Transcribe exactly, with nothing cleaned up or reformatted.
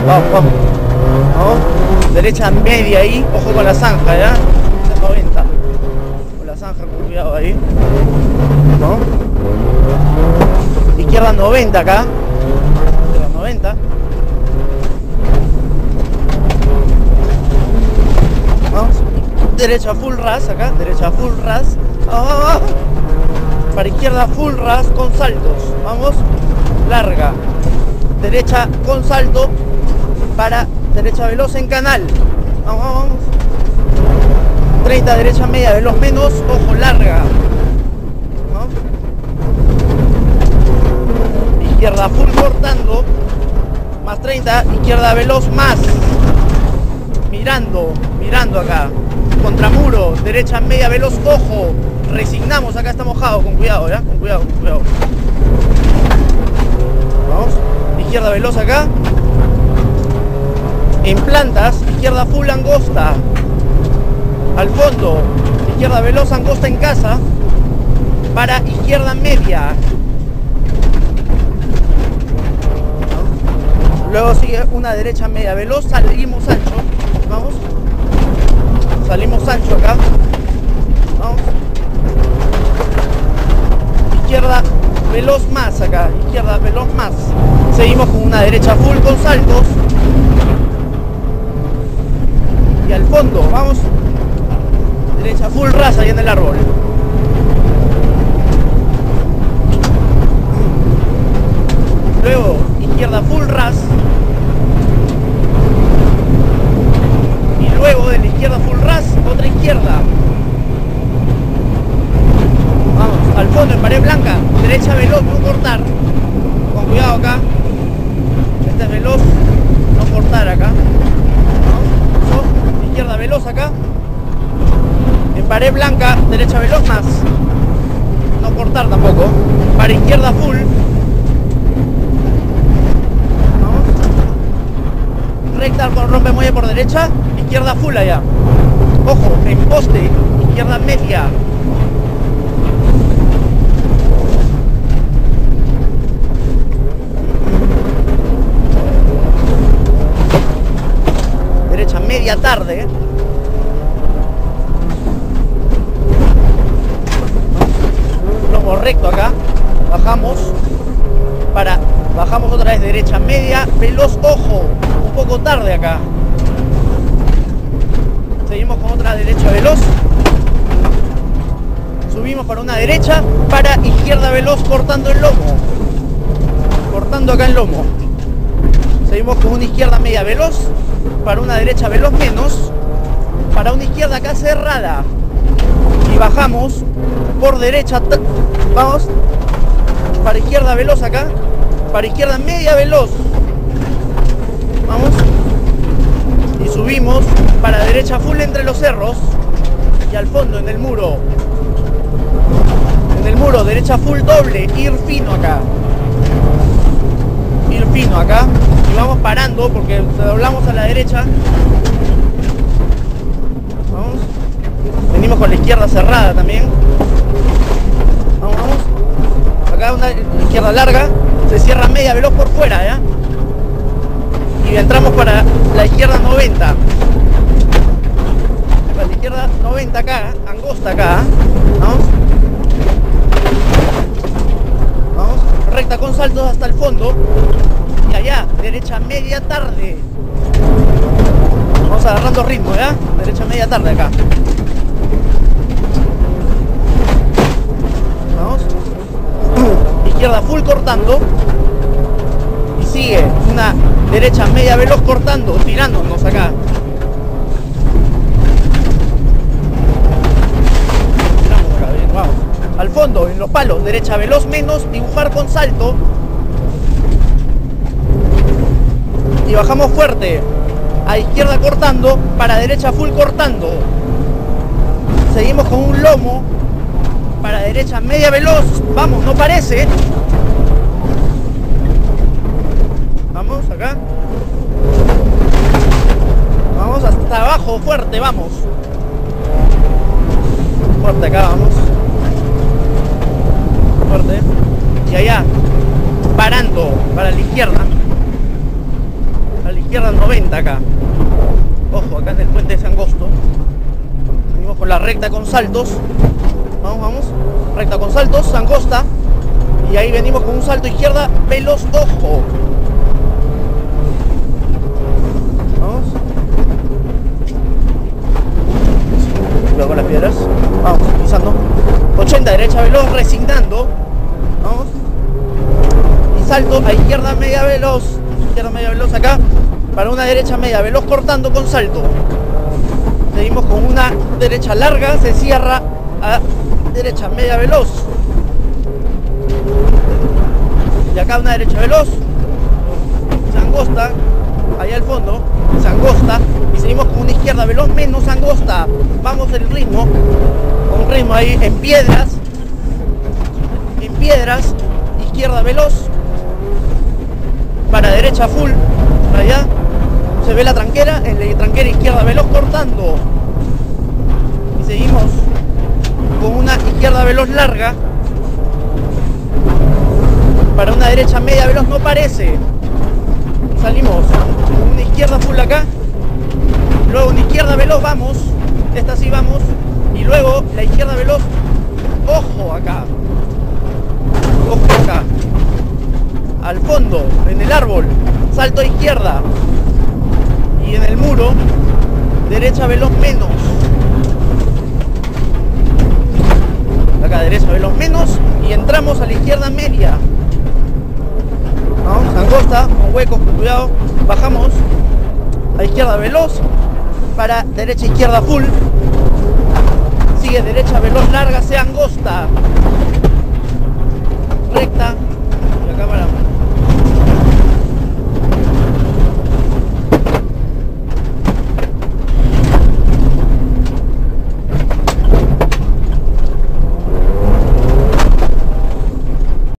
Vamos, vamos. Vamos. Derecha media ahí. Ojo con la zanja, ¿ya? noventa. Con la zanja, con cuidado ahí. ¿No? Izquierda noventa acá. Izquierda noventa. Vamos. Derecha full ras acá. Derecha full ras. ¡Ah! Para izquierda full ras con saltos. Vamos. Larga. Derecha con salto. Para derecha veloz en canal. Vamos, vamos, vamos. treinta, derecha media, veloz menos. Ojo, larga. Vamos. Izquierda full cortando. Más treinta. Izquierda veloz más. Mirando. Mirando acá. Contramuro. Derecha media veloz. Ojo. Resignamos. Acá está mojado. Con cuidado, ¿ya? Con cuidado, con cuidado. Vamos. Izquierda veloz acá. En plantas, izquierda full angosta. Al fondo, izquierda veloz angosta en casa. Para izquierda media. Luego sigue una derecha media veloz. Salimos ancho. Vamos. Salimos ancho acá. Vamos. Izquierda veloz más acá. Izquierda veloz más. Seguimos con una derecha full con saltos. Y al fondo, vamos. Derecha full ras ahí en el árbol. Luego, izquierda full ras. Y luego de la izquierda full ras, otra izquierda. Vamos, al fondo en pared blanca. Derecha veloz, no cortar. Con cuidado acá. Este es veloz, no cortar acá. Izquierda veloz acá. En pared blanca, derecha veloz más. No cortar tampoco. Para izquierda full. Vamos. Recta con rompemuelle por derecha. Izquierda full allá. Ojo, en poste. Izquierda media. Derecha media tarde. Lomo recto acá. Bajamos. Para. Bajamos otra vez derecha media. Veloz, ojo. Un poco tarde acá. Seguimos con otra derecha veloz. Subimos para una derecha. Para izquierda veloz cortando el lomo. Cortando acá el lomo. Seguimos con una izquierda media veloz. Para una derecha veloz menos. Para una izquierda acá cerrada. Y bajamos por derecha. Vamos. Para izquierda veloz acá. Para izquierda media veloz. Vamos. Y subimos para derecha full entre los cerros. Y al fondo en el muro. En el muro derecha full doble. Ir fino acá. Ir fino acá. Y vamos parando porque doblamos a la derecha. Vamos. Venimos con la izquierda cerrada también. Vamos, vamos. Acá una izquierda larga. Se cierra media veloz por fuera, ¿ya? Y entramos para la izquierda noventa. Para la izquierda noventa acá. Angosta acá. Vamos. Vamos. Recta con saltos hasta el fondo. Y allá, derecha media tarde. Vamos agarrando ritmo, ¿ya? Derecha media tarde acá. Vamos. Izquierda full cortando. Y sigue una derecha media veloz cortando, tirándonos acá. Tiramos acá, bien, vamos. Al fondo, en los palos, derecha veloz menos, dibujar con salto. Y bajamos fuerte. A izquierda cortando, para derecha full cortando. Seguimos con un lomo. Para derecha media veloz. Vamos, no parece. Vamos, acá. Vamos hasta abajo, fuerte, vamos. Fuerte acá, vamos. Fuerte. Y allá, parando, para la izquierda. A la izquierda. izquierda noventa acá. Ojo, acá en el puente de Sangosto. Venimos con la recta con saltos. Vamos, vamos. Recta con saltos, angosta. Y ahí venimos con un salto izquierda veloz, ojo. Vamos. Cuidado con las piedras. Vamos, pisando. ochenta, derecha veloz, resignando. Vamos. Y salto a izquierda media veloz. Izquierda media veloz acá. Para una derecha media veloz, cortando con salto. Seguimos con una derecha larga, se cierra a derecha media veloz. Y acá una derecha veloz, se angosta, allá al fondo, se angosta. Y seguimos con una izquierda veloz menos angosta. Vamos el ritmo, con un ritmo ahí en piedras. En piedras, izquierda veloz. Para derecha full, para allá. Se ve la tranquera, en la tranquera izquierda veloz cortando. Y seguimos con una izquierda veloz larga. Para una derecha media veloz no parece. Salimos con una izquierda full acá. Luego una izquierda veloz vamos. Esta sí vamos. Y luego la izquierda veloz. Ojo acá. Ojo acá. Al fondo, en el árbol. Salto a izquierda. Y en el muro, derecha veloz menos. Acá derecha veloz menos. Y entramos a la izquierda media. Vamos, angosta, con huecos, con cuidado. Bajamos a izquierda veloz. Para derecha izquierda full. Sigue derecha veloz larga, se angosta. Recta.